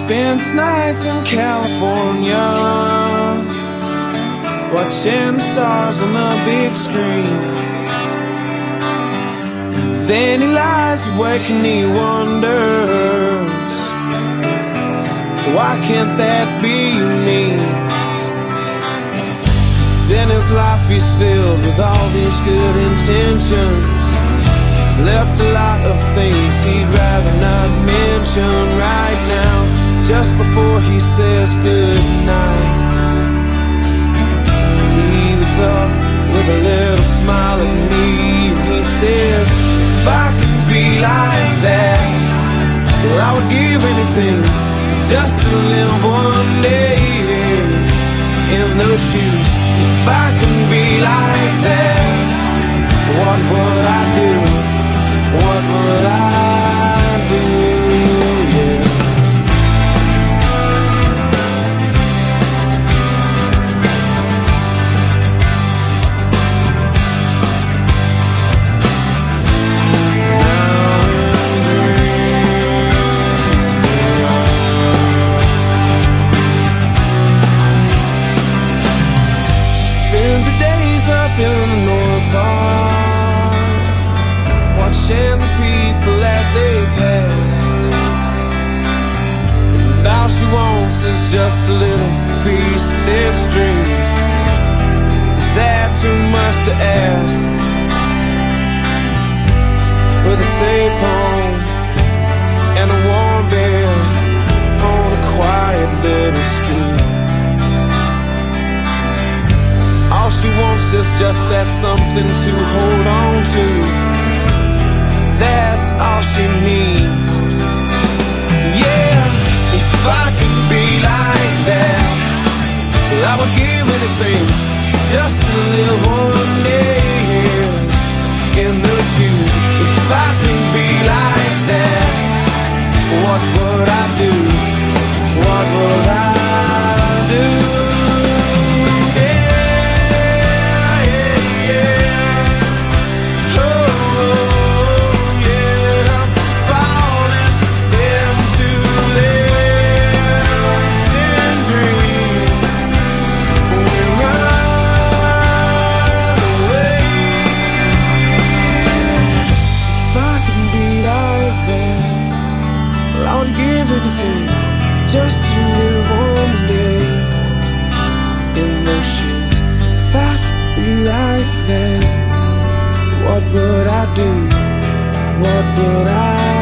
spends nights in California, watching the stars on the big screen. And then he lies awake and he wonders, why can't that be me? 'Cause in his life he's filled with all these good intentions. He's left a lot of things he'd rather not mention right now, just before he says goodnight. He looks up with a little smile at me and he says, if I could be like that, well, I would give anything just to live one day in those shoes. If I can be like that, what would I do? What would I do? Yeah. In the North Bar, watching the people as they pass, and all she wants is just a little piece of this dream. Is that too much to ask? With a safe home and a warm bed on a quiet little street. All she wants is just that something to hold on to. That's all she needs. Yeah, if I could be like that, well, I would give anything just to live one day in those shoes. If I could be like that, what would I do? What would I do? Just to live one day in those shoes. If I could be like that, what would I do? What would I